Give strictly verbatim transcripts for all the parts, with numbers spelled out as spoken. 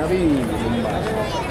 Navi Mumbai.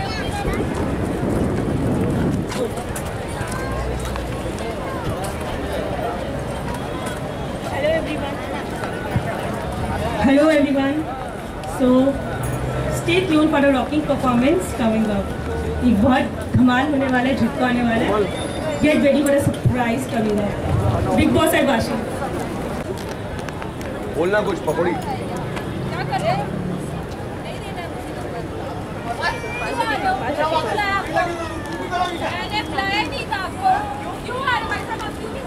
Hello everyone. So stay tuned for a rocking performance coming up. एक बहुत धमाल होने वाला है, झटका आने वाला है. Get ready for a surprise coming up. Big Boss है बाशी. बोलना कुछ पकौड़ी. क्या कर रहे हैं? नहीं देना मैंने बुलाया नहीं था आपको. क्यों आ रहे भाई साहब आप क्यों?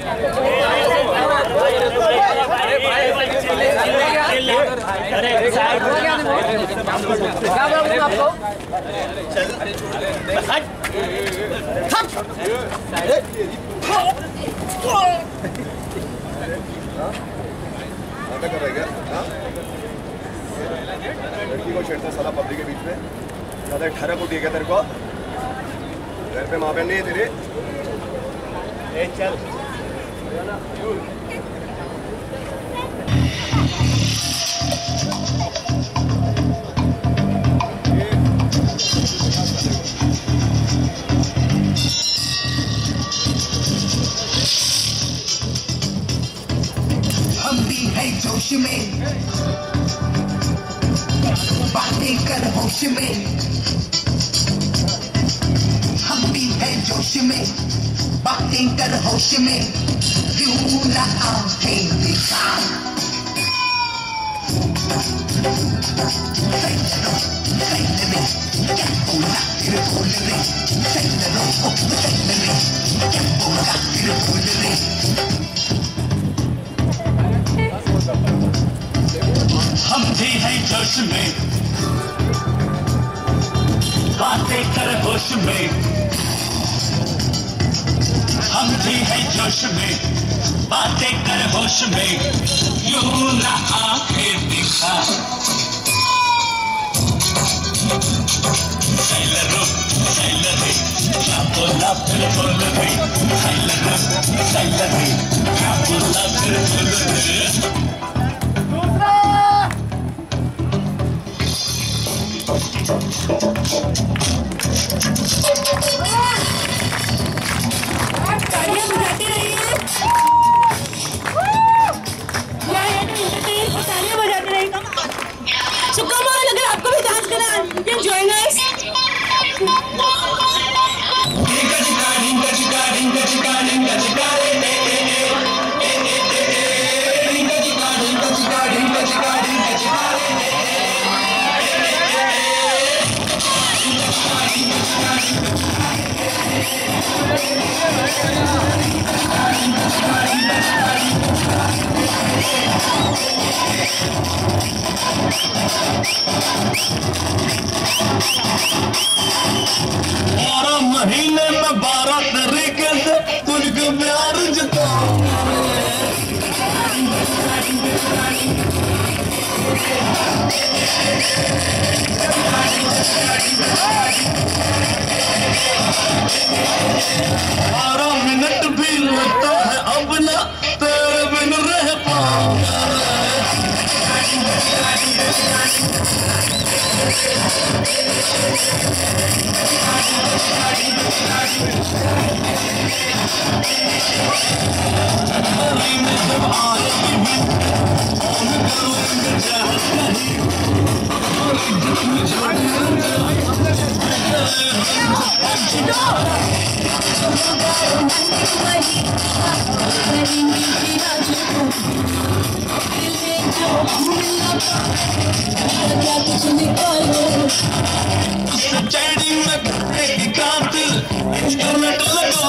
अरे क्या प्रॉब्लम आपको? नाटक कर रहा है क्या? लड़की को छेड़ता साला पब्लिक के बीच में. ज्यादा ठरक उठी है क्या तेरे को? घर पे माँ बहन नहीं है तेरे? ए चल. हम भी है जोश में, बातें कर होश में. हम भी है जोश में, बातें कर होश में. क्यों ना आंखें दिखा. क्या बोला फिर बोल रे. सही लो सही रे. क्या बोला फिर बोल रे. हम भी हैं जोश में, बातें कर होश में. हम भी हैं जोश में, बातें कर होश में. यूं ना आंखें दिखा. सैलरो सैलरे क्या बोला फिर बोल रे. सैलरो सैलरे क्या बोला फिर बोल रे. तालियां बजाते रहिए. तालियां बजाते रहिए. So come on, अगर आपको भी डांस करना है, you can join us. बारह महीने में बारह तरीके से तुझको प्यार जताऊं. बारह मिनट भी लगता है अब ना तेरे बिन रह पाऊंगा. चैनी में की कातिल इंटरनेट लगा.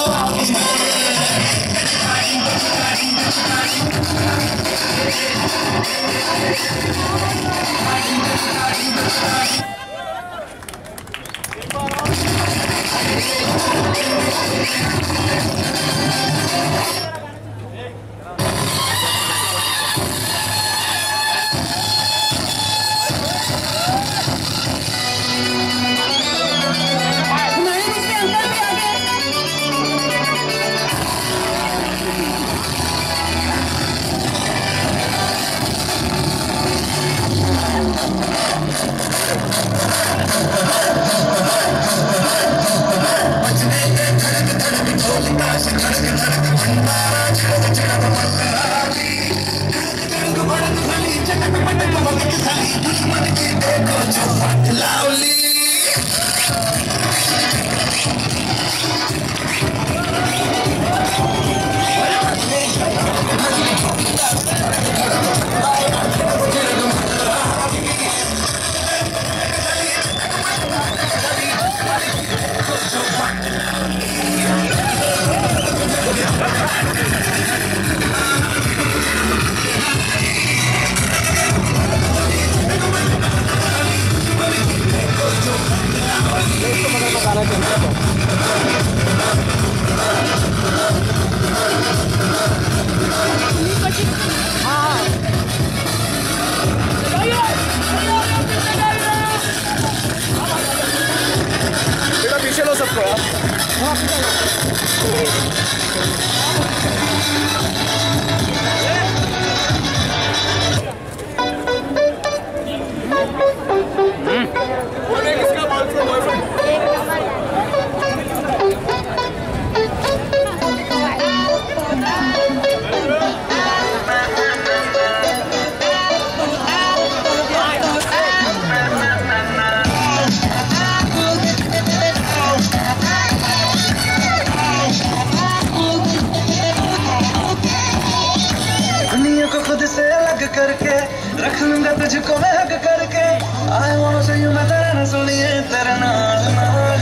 से अलग करके रख लूंगा तुझको मैं हक करके I wanna say you मैं तेरा ना सुनिए तेरा नाल नाल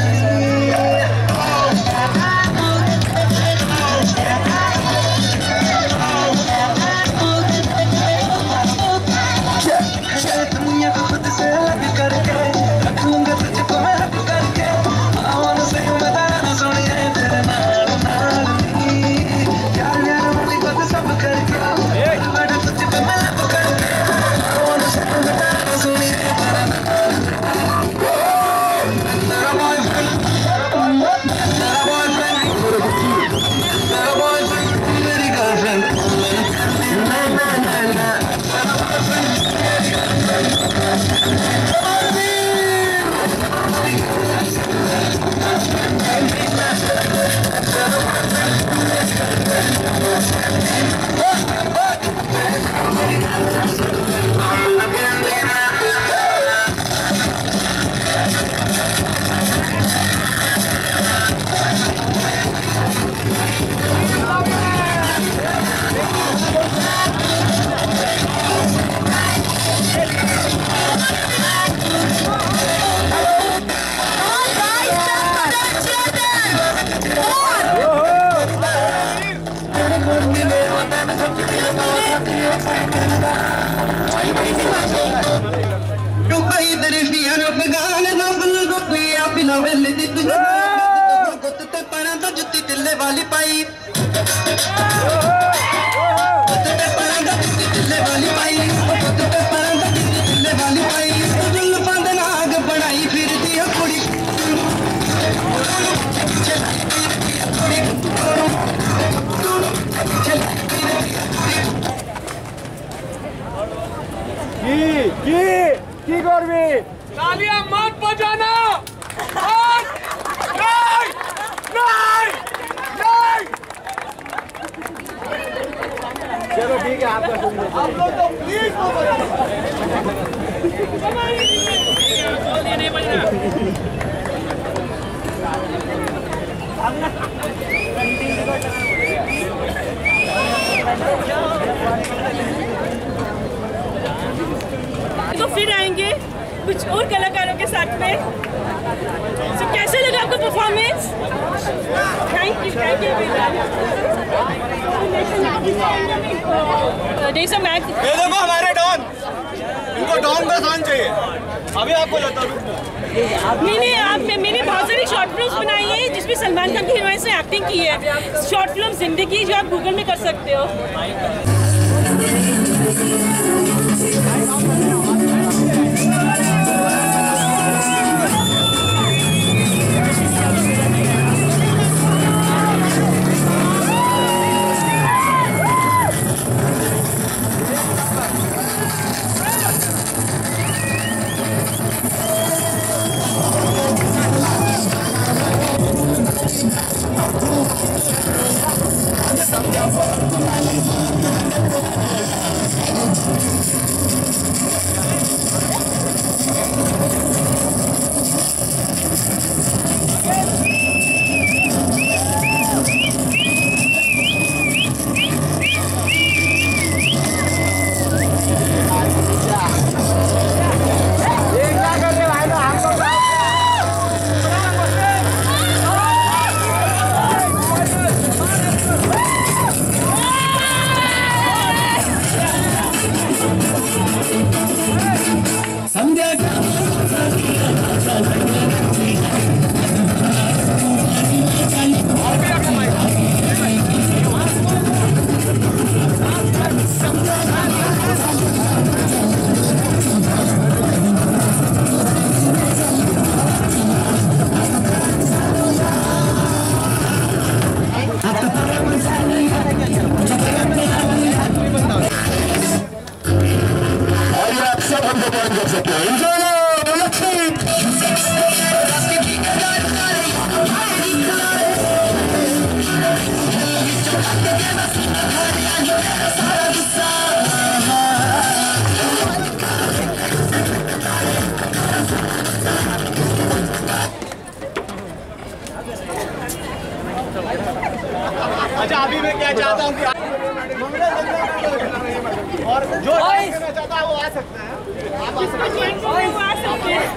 दुनिया को खुद से अलग करके रख लूंगा तुझको मैं हक करके I wanna say you मैं तेरा ना सुनिए तेरा नाल नाल यार यार वाली बात सब करके बड़ा तुझको मैं हक करके I wanna say you मैं तेरा ना सुनिए तेरा नाल तेरा boyfriend तेरा boyfriend तेरा boyfriend मेरी girlfriend ना ना ना ना तेरा boyfriend वाली पाई वाली पाई वाली पाई बंद नाग बनाई फिर दिया कुड़ी की की की करबी तालियां मत बजाना और नहीं नहीं नहीं चलो ठीक है आपका सुन लो आप लोग तो प्लीज वो बजाओ नहीं बजना तो फिर आएंगे कुछ और कलाकारों के साथ में। so, कैसे लगा आपको performance? Thank you thank you जैसा मैं ये देखो हमारे डॉन इनको डॉन का सॉन्ग चाहिए अभी आपको लता मैंने आप मैंने बहुत सारी शॉर्ट फिल्म्स बनाई है जिसमें सलमान खान की हीरोइन से एक्टिंग की है। शॉर्ट फिल्म जिंदगी जो आप गूगल में कर सकते हो। Something जो डांस करना चाहता है वो आ सकता है। आप आ सकते हैं। वो आ सकते हैं।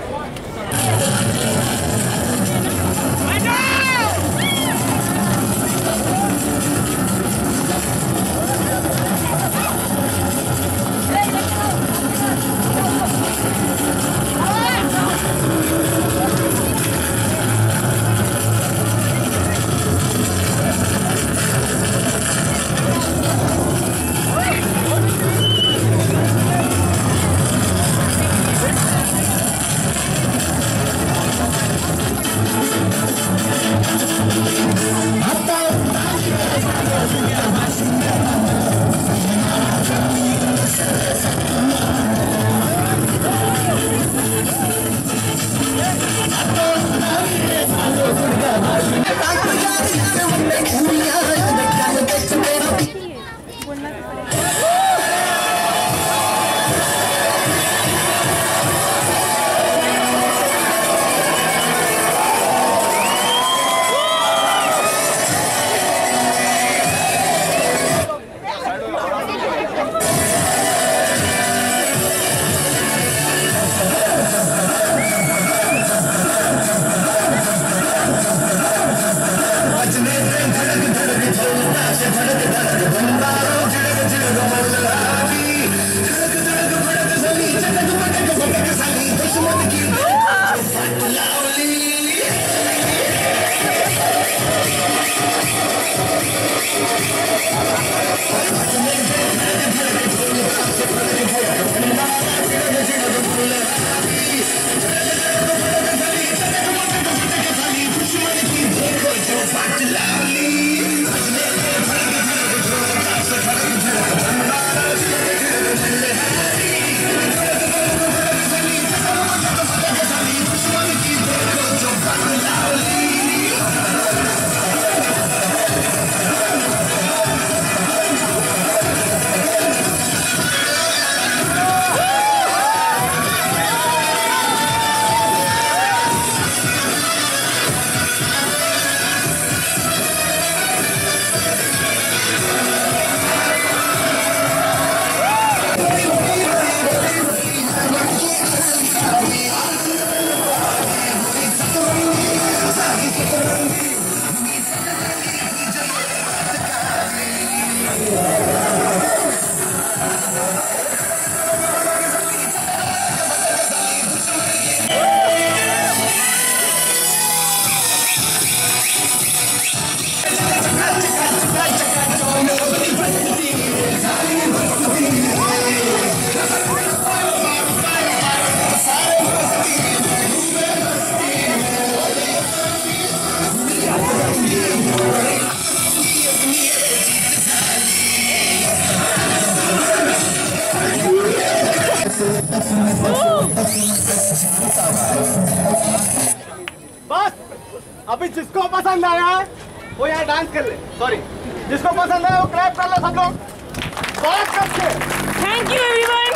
बस अभी जिसको पसंद आया है वो यहाँ डांस कर ले। सॉरी, जिसको पसंद आया वो क्लैप कर लो सब लोग। बहुत अच्छे। Thank you everyone.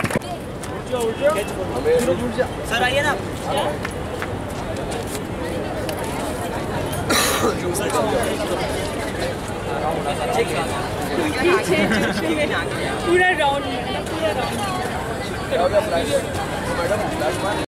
सर आइए ना। पूरा राउंड पूरा राउंड